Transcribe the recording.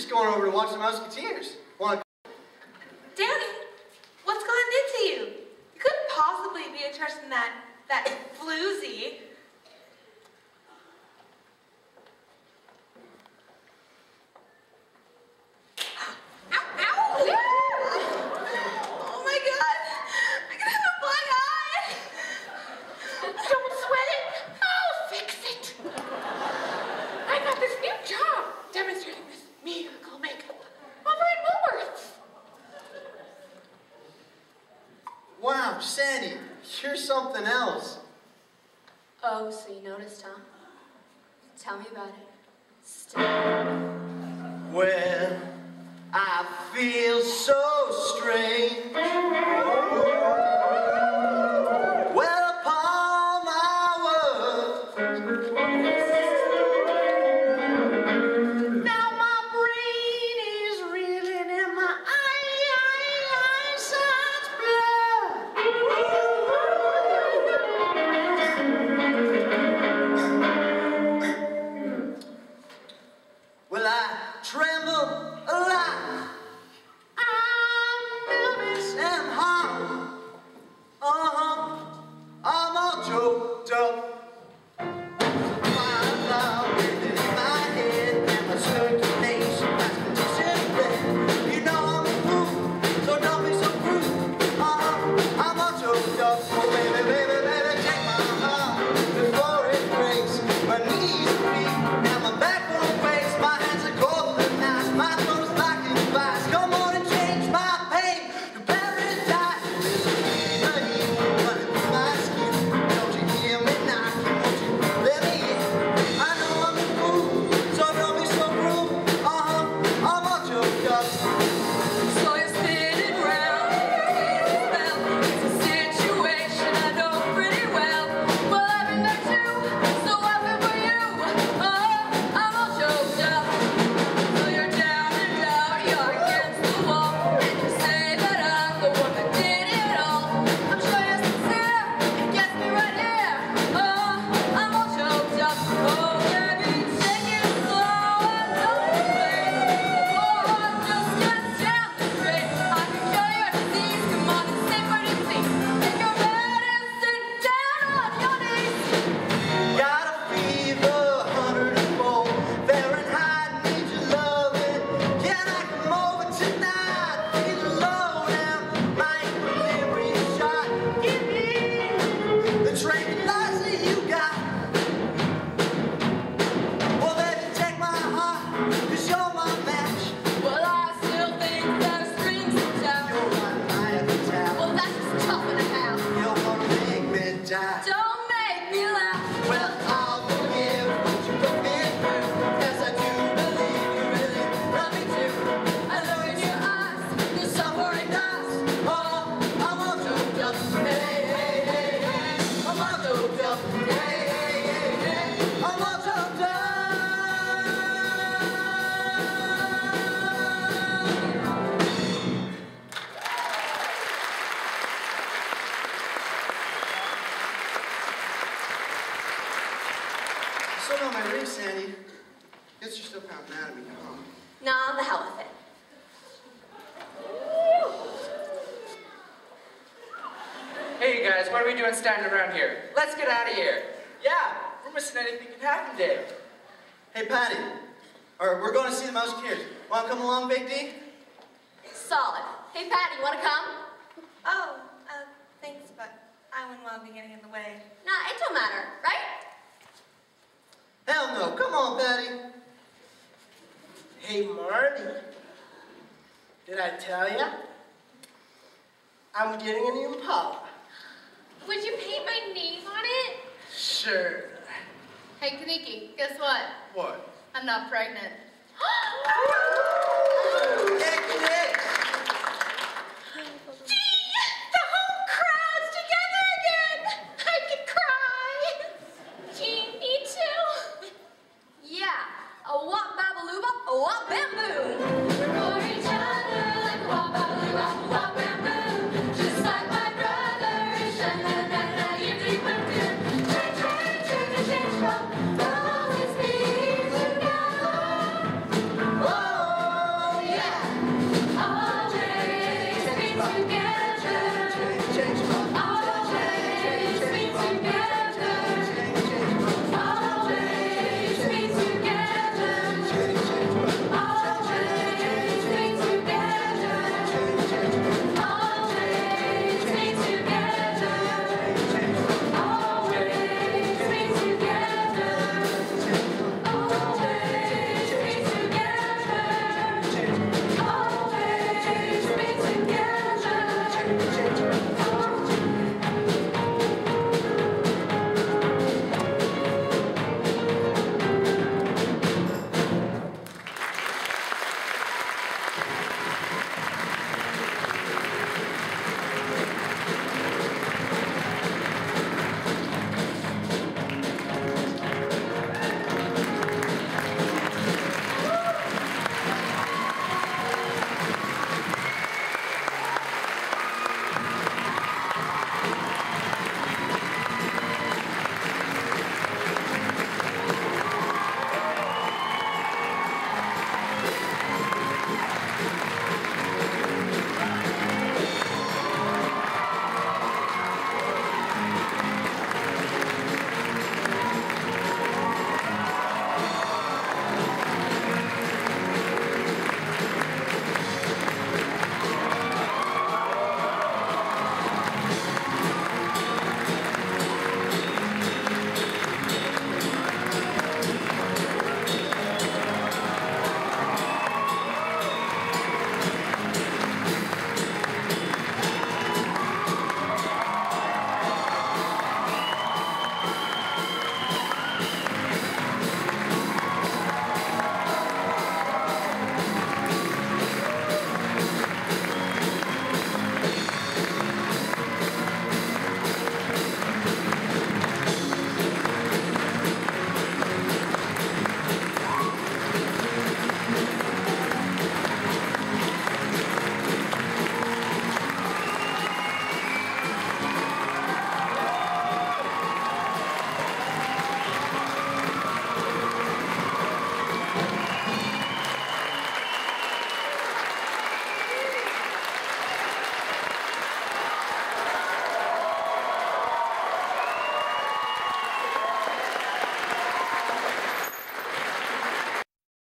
just going over to watch the Musketeers. Want to... Danny, what's gotten into you? You couldn't possibly be interested in that floozy. Wow, Sandy, you're something else. Oh, so you noticed, huh? Tell me about it. Stop. Well, I feel so strange. Well, upon my word. Now my brain is reeling and my eyesight's blurred. Well, I tremble a lot. I'm nervous and hot. I'm all choked up. My love in my head and my circulation has conditioned red. You know I'm a fool, so don't be so rude. I'm all choked up. Oh baby, baby, baby, take my heart before it breaks. My knees are weak and my back won't face. My hands are cold and nice. My throat is locked in a vice. Come on and change my pain to paradise. There's a heat running through my skin. Don't you hear me knocking? Won't you let me in? I know I'm a fool, so don't be so rude. I'm all choked up. So you're spinning round, it's a spell. It's a situation I know pretty well. Well, I've been there too, so I've been for you. I'm all choked up. So you're down and out, you're against the wall, and you say that I'm the one that did it all. I'm sure you're sincere, it gets me right here. I'm all choked up. Oh, baby, take it slow and don't complain. Oh, I'm just gonna stand straight. I can cure your disease. Come on and say what you see. Take your medicine down on your knees. Got a fever, 104 Fahrenheit, need your loving. Can I come over tonight? Feel low down, my equilibrium shot. Give me the tranquilizer you got. Well, baby, take my heart, 'cause you're my match. Well, I still think there's strings attached. You're right, I have a tap. Well, that's just tough and a half. You're gonna make me die. Don't make me laugh. Well, I'll forgive what you put me through, 'cause I do believe you really love me too. I look in your eyes, you're suffering us. Oh, I'm all choked up. Hey, hey, hey, hey. I'm all choked up. Hey, hey, hey, hey. I'm all choked up. So on my ring, Sandy. Guess you're still kind of mad at me, huh? Nah, the hell with it. Hey you guys, what are we doing standing around here? Let's get out of here. Yeah, we're missing anything can happen today. Hey, Patty. We're going to see the Musketeers. Want to come along, Big D? Solid. Hey, Patty, you wanna come? Oh, thanks, but I wouldn't want to be getting in the way. Nah, it don't matter, right? Hell no. Come on, Patty. Hey, Marty, did I tell ya? I'm getting an Impala. Would you paint my name on it? Sure. Hey, Kaniki, guess what? What? I'm not pregnant. Gee, the whole crowd's together again. I could cry. Gee, me too. Yeah. A wop babalooba, a wop bamboo.